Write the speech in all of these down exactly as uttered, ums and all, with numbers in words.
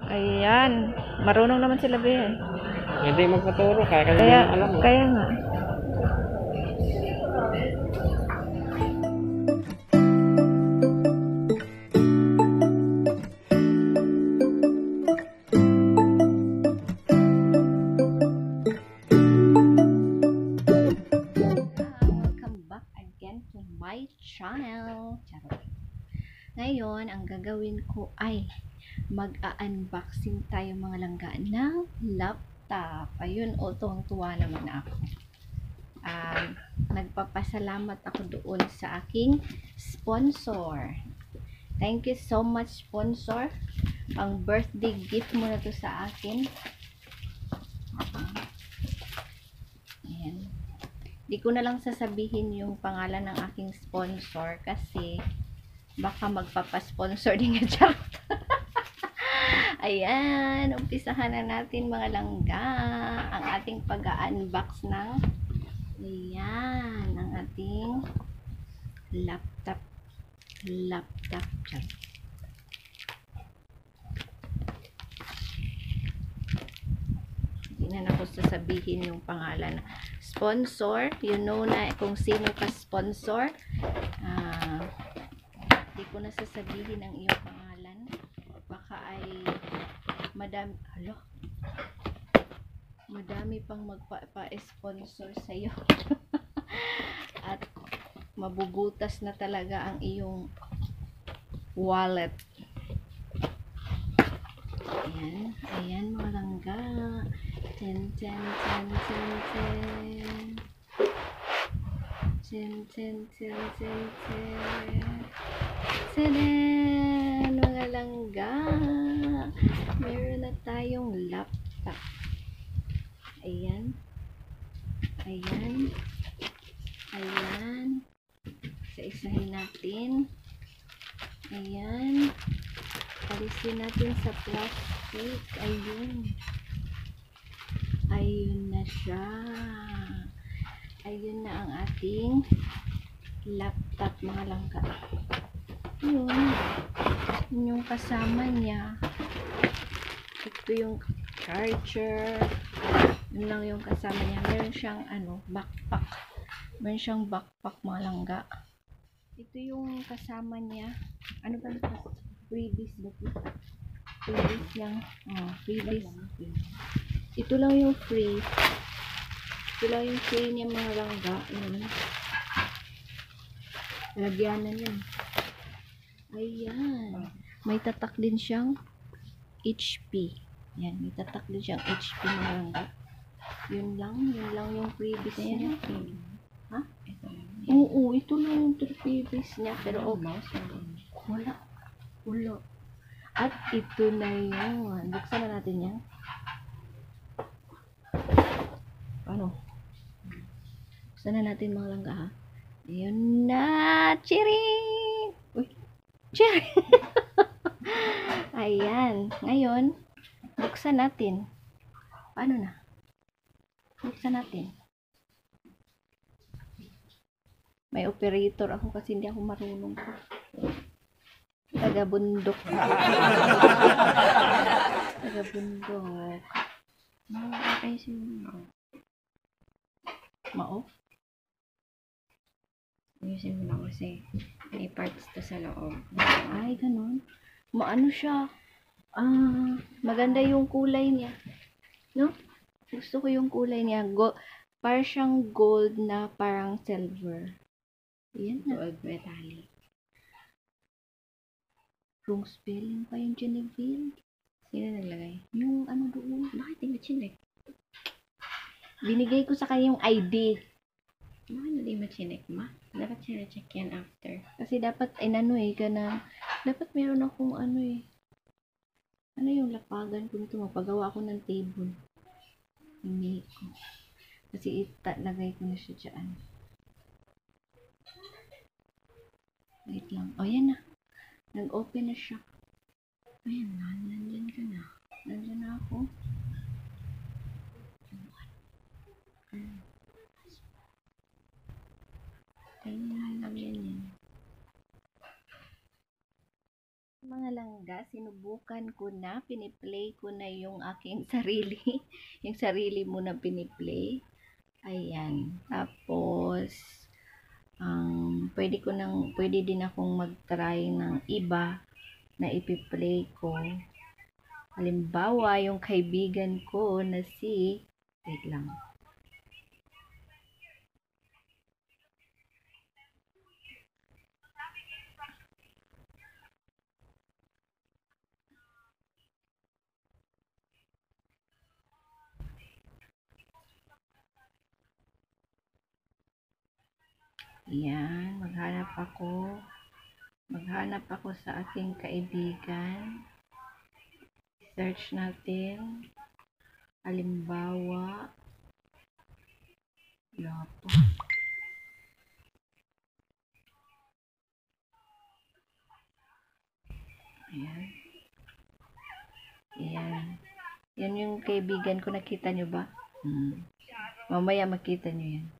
Ayan. Marunong naman sila ba yan? Hindi magpaturo kaya kasi Kaya, hindi alam. kaya nga. Welcome back again to my channel. Charot. Ngayon, ang gagawin ko ay mag-a-unboxing tayo mga langga ng laptop. Ayun, o, tuwang-tuwa naman ako. Um, nagpapasalamat ako doon sa aking sponsor. Thank you so much, sponsor. Ang birthday gift mo na to sa akin. Ayan. Di ko na lang sasabihin yung pangalan ng aking sponsor kasi baka magpapasponsor din nga charot. Ayan, umpisahan na natin mga langga ang ating pag-unbox ng ayan, ang ating laptop laptop charot. Hindi na ako sasabihin yung pangalan. Sponsor, you know na kung sino ka sponsor. Ah, hindi ko na sasabihin ang iyong pangalan. Baka ay madami, alo, madami pang magpa-sponsor sa iyo. At mabubutas na talaga ang iyong wallet. Ayan, ayan mga langga. Ten, ten, ten, ten, ten. Ten, ten, ten, ten, ten. Tadaan! Mga langga. Meron na tayong laptop. Ayan. Ayan. Ayan. Isa-isahin natin. Ayan. Alisin natin sa plastic. Ayun. Ayun na siya. Ayun na ang ating laptop mga langga. Yun. Yun yung kasama niya. Ito yung charger. Yun lang yung kasama niya. Meron siyang ano, backpack. Meron siyang backpack mga langga. Ito yung kasama niya. Ano ba ito? Freebies ba ito? Freebies niyang. Oh, freebies. Ito lang yung free. Ito lang yung free niya mga langga. Ayan. Lagyanan yan. Ayan. May tatak din siyang H P. Ayan. May tatak din siyang H P mga langga. Yun lang. Yun lang yung freebies niya. Ha? Ito lang. Oo, ito lang yung freebies niya. Pero oh, mouse wala. Wala. At ito na yun. Buksan na natin yan. Ano? Buksan na natin mga langga ha. Ayun na. Cheering! Uy. Cheering! Ayan. Ngayon, buksan natin. Paano na? Buksan natin. May operator ako kasi hindi ako marunong po. Taga-bundok. Taga-bundok. Ay, sino? Mao? Ayusin mo lang kasi may parts to sa loob. Ay, ganun. Maano siya? Ah, maganda yung kulay niya. No? Gusto ko yung kulay niya. Go parang siyang gold na parang silver. Yan na. Gold metallic. Wrong spelling pa yung Genevieve. Sino naglagay? Yung ano doon. Bakit hindi chinek? Binigay ko sa kanya yung I D. Bakit hindi mo chinek, ma? Dapat chinecheck yan after. Kasi dapat, ay ano eh, ka na, dapat meron akong ano eh. Ano yung lapagan ko nito? Magpagawa ako ng table. Hindi ko. Kasi italagay ko na siya dyan. Wait lang. O, yan na. Nag-open na siya. Ayan na, nandyan ka na. Nandyan na ako. Hmm. Kaya lang yan yan. Mga langga, sino sinubukan ko na, piniplay ko na yung aking sarili. Yung sarili mo na piniplay. Ayan. Tapos, um, pwede ko nang, pwede din akong mag-try ng iba na ipiplay ko. Halimbawa, yung kaibigan ko na si, wait lang. Yan, maghanap ako. Maghanap ako sa aking kaibigan. Search natin. Halimbawa. Wala po. Ayan. Ayan. Yan yung kaibigan ko. Nakita nyo ba? Hmm. Mamaya makita nyo yan.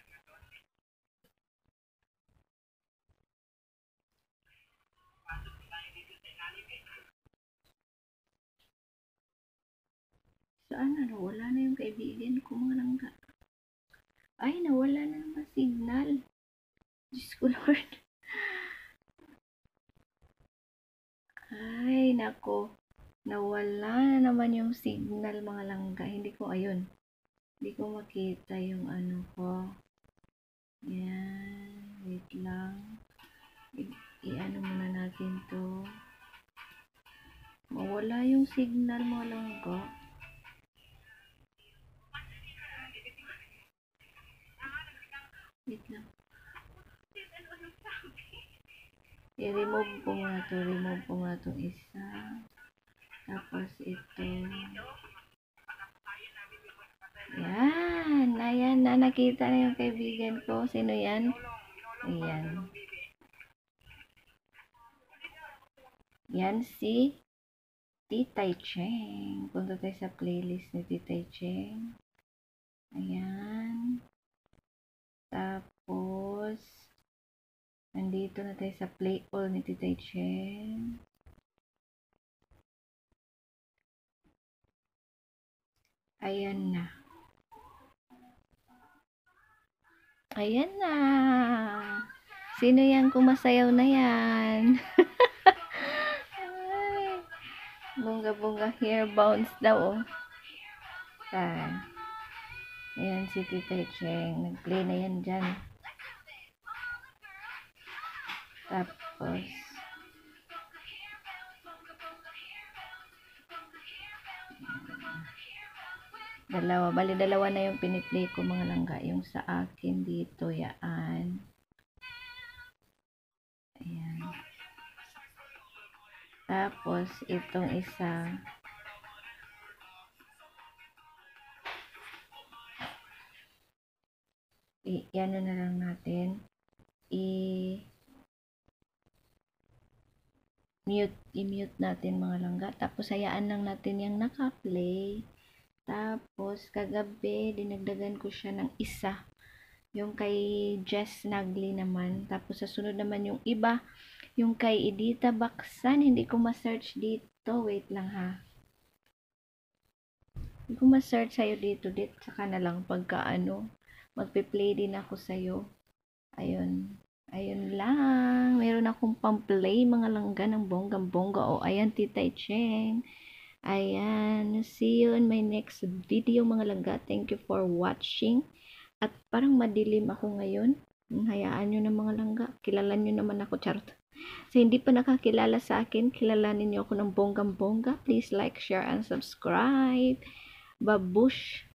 Saan na? Wala na yung kaibigan ko, mga langga. Ay, nawala na naman signal. Diyos ko, Lord. Ay, nako. Nawala na naman yung signal, mga langga. Hindi ko, ayun. Hindi ko makita yung ano ko. Yan. Wait lang. I-ano muna natin to. Mawala yung signal, mga langga. Wait lang. I-remove ko muna to. Remove ko muna itong isa. Tapos ito. Yan. Ayan na. Nakita na yung kaibigan ko. Sino yan? Ayan. Yan si Titay Cheng. Punta tayo sa playlist ni Titay Cheng. Ayan. Tapos, nandito na tayo sa play all ni Titay Cheng. Ayan na. Ayan na. Sino yan kumasayaw na yan? Ay, bunga-bunga hair bounce daw. Oh. Ayan. Ayan si Titay Cheng. Nag-play na yan dyan. Tapos, dalawa. Bali, dalawa na yung piniplay ko, mga langga. Yung sa akin dito, yaan. Ayan. Tapos, itong isa. I-ano na lang natin. I- mute, i-mute natin, mga langga. Tapos, hayaan lang natin yung naka-play. Tapos, kagabi, dinagdagan ko siya ng isa. Yung kay Jess Nagli naman. Tapos, sa sunod naman yung iba. Yung kay Edita Baksan. Hindi ko ma-search dito. Wait lang ha. Hindi ko ma-search sa'yo dito. Dito, saka na lang pagka ano. Magpe-play din ako sa'yo. Ayun. Ayun lang. Meron akong pang-play, mga langga ng bonggang-bongga. O, ayan, Titay Cheng. Ayan. See you in my next video, mga langga. Thank you for watching. At parang madilim ako ngayon. Hayaan nyo na, mga langga. Kilala nyo naman ako, charot. So, hindi pa nakakilala sa akin, kilalanin nyo ako ng bonggang-bongga. Please like, share, and subscribe. Babush!